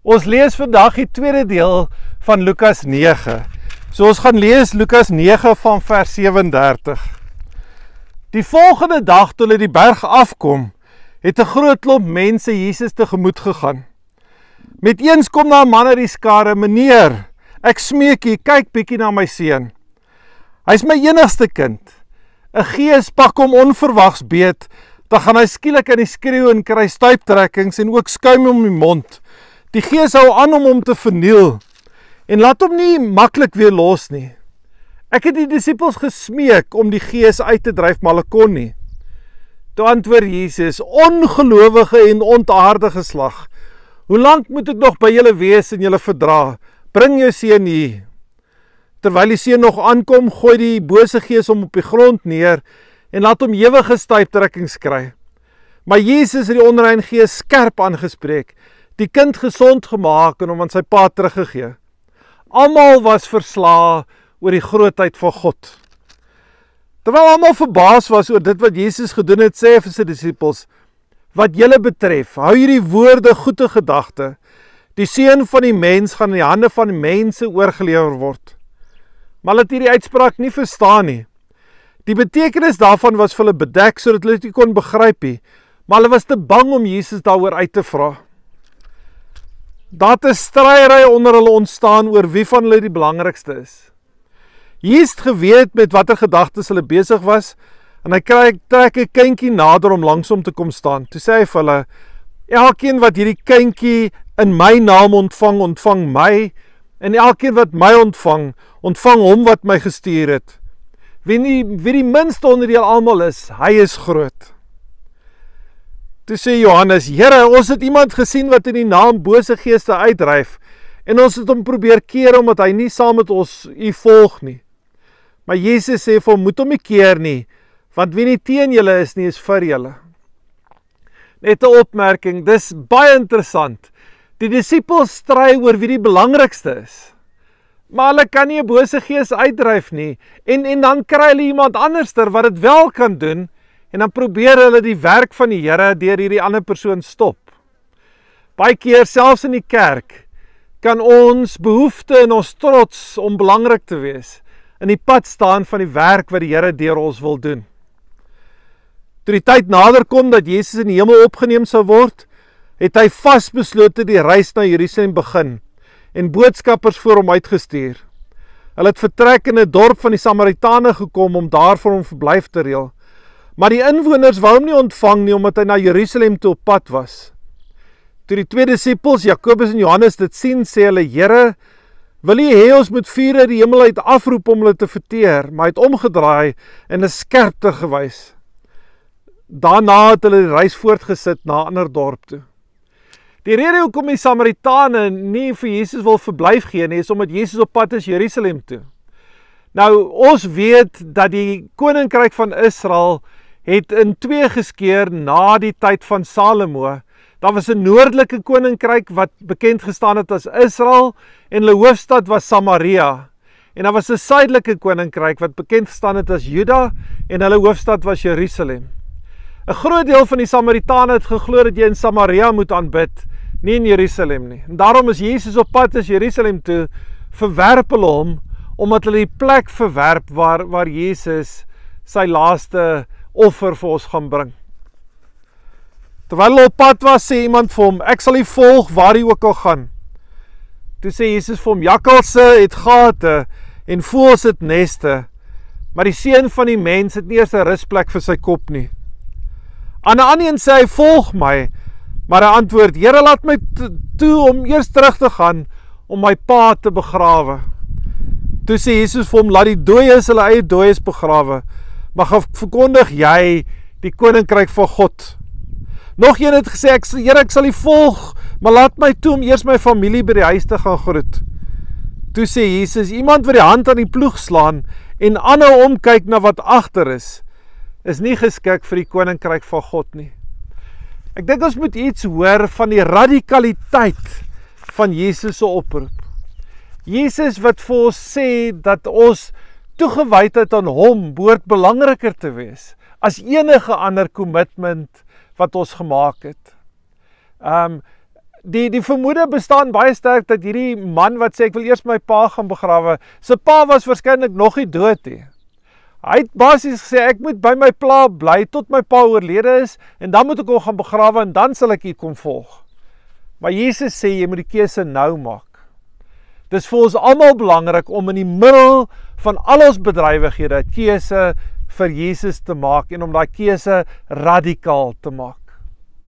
Ons lees vandag die tweede deel van Lukas 9. So ons gaan lees Lukas 9 van vers 37. Die volgende dag toe hulle die berg afkom, het 'n groot klomp mense Jesus tegemoet gegaan. Met eens kom daar 'n man uit die skare: "Meneer, ek smeek u, kyk bietjie na my seun. Hy's my enigste kind. 'n Gees pak hom onverwags beet, dan gaan hy skielik in die skreeu en kry stuiptrekkings en ook skuim om die mond. Die Gees hou aan om hom te verniel en laat hom nie maklik weer los nie. Ek het die disippels gesmeek om die Gees uit te dryf, maar hulle kon nie." Toe antwoord Jesus: "Ongelowige en ontaarde geslag, hoe lank moet ek nog by julle wees en julle verdra? Bring jou seun hier." Terwyl die seun nog aankom, gooi die bose gees hom op die grond neer en laat hom ewige stuiptrekkings kry. Maar Jesus het die onrein gees skerp aangespreek, die kind gesond gemaak en hom aan sy pa teruggegee. Almal was verslae oor die grootheid van God. Terwyl almal verbaas was oor dit wat Jesus gedoen het, sê hy vir sy disippels: "Wat julle betref, hou hierdie woorde goed in gedagte. Die seun van die mens gaan in die hande van mense oorgelewer word." Maar hulle het hierdie uitspraak nie verstaan nie. Die betekenis daarvan was vir hulle bedek sodat hulle dit nie kon begryp nie, maar hulle was te bang om Jesus daaroor uit te vra. Daar het 'n stryery onder hulle ontstaan oor wie van hulle die belangrikste is. Jesus het geweet met watter gedagtes hulle besig was, en hy trek 'n kindjie nader om langs hom te kom staan. Toe sê hy vir hulle: "Elkeen wat hierdie kindjie in my naam ontvang, ontvang my, en elkeen wat my ontvang, ontvang hom wat my gestuur het. Wie die minste onder julle almal is, hy is groot." Toe sê Johannes: "Here, ons het iemand gesien wat in die naam bose geeste uitdryf, en ons het hom probeer keer omdat hy nie saam met ons u volg nie." Maar Jesus sê vir hom: "Moet hom nie keer nie, want wie nie teen julle is nie, is vir julle." Net 'n opmerking, dis baie interessant. Die disippels stry oor wie die belangrikste is, maar hulle kan nie 'n bose gees uitdryf nie, en dan kry hulle iemand anderster wat dit wel kan doen, en dan probeer hulle die werk van die Here deur hierdie ander persoon stop. Baie keer, selfs in die kerk, kan ons behoefte en ons trots om belangrik te wees in die pad staan van die werk wat die Here deur ons wil doen. Toe die tyd nader kom dat Jesus in die hemel opgeneem sou word, het hy vasbeslote die reis na Jerusalem begin en boodskappers voor hom uitgestuur. Hulle het vertrek in 'n dorp van die Samaritane gekom om daar vir hom verblyf te reël. Maar die inwoners wou hom nie ontvang nie omdat hy na Jerusalem toe op pad was. Toe die twee disippels, Jakobus en Johannes, dit sien, sê hulle: "Here, wil U hê ons moet vuur uit die hemel uit afroep om hulle te verteer?" Maar hy het omgedraai en 'n skerpte gewys. Daarna het hulle die reis voortgesit na 'n ander dorp toe. Die rede hoekom die Samaritane nie vir Jesus wil verblyf gee nie, is omdat Jesus op pad is Jerusalem toe. Nou, ons weet dat die koninkryk van Israel het in twee geskeur na die tyd van Salomo. Daar was 'n noordelike koninkryk wat bekend gestaan het as Israel, en hulle hoofstad was Samaria. En daar was 'n suidelike koninkryk wat bekend gestaan het as Juda, en hulle hoofstad was Jerusalem. 'n Groot deel van die Samaritane het geglo dat jy in Samaria moet aanbid, nie in Jerusalem nie. En daarom is Jesus op pad as Jerusalem toe, verwerp hulle hom, omdat hulle die plek verwerp waar Jesus sy laaste offer vir ons gaan bring. Terwyl hulle op pad was, sê iemand vir hom: "Ek sal U volg waar U ook al gaan." Toe sê Jesus vir hom: "Jakkalse het gate en voëls het neste, maar die seun van die mens het nie eers 'n rusplek vir sy kop nie." Aan 'n ander een sê hy: "Volg my." Maar hy antwoord: "Here, laat my toe om eers terug te gaan om my pa te begrawe." Toe sê Jesus vir hom: "Laat die dooies hulle eie dooies begrawe, maar verkondig jy die koninkryk van God." Nog een het gesê: "Here, ek sal U volg, maar laat my toe om eers my familie by die huis te gaan groet." Toe sê Jesus: "Iemand wat die hand aan die ploeg slaan en aanhou omkyk na wat agter is nie geskik vir die koninkryk van God nie." Ek dink ons moet iets hoor van die radikaliteit van Jesus se oproep. Jesus wat vir ons sê dat ons toegewydheid aan hom behoort belangriker te wees as enige ander commitment wat ons gemaak het. Die vermoede bestaan baie sterk dat hierdie man wat sê ek wil eers my pa gaan begrawe, sy pa was waarskynlik nog nie dood nie. Hy het basies gesê ek moet by my pla bly tot my pa oorlede is en dan moet ek hom gaan begrawe en dan sal ek u kom volg. Maar Jesus sê jy moet die keuse nou maak. Dis vir ons almal belangrik om in die middel van al ons bedrywighede 'n keuse vir Jesus te maak en om daai keuse radikaal te maak.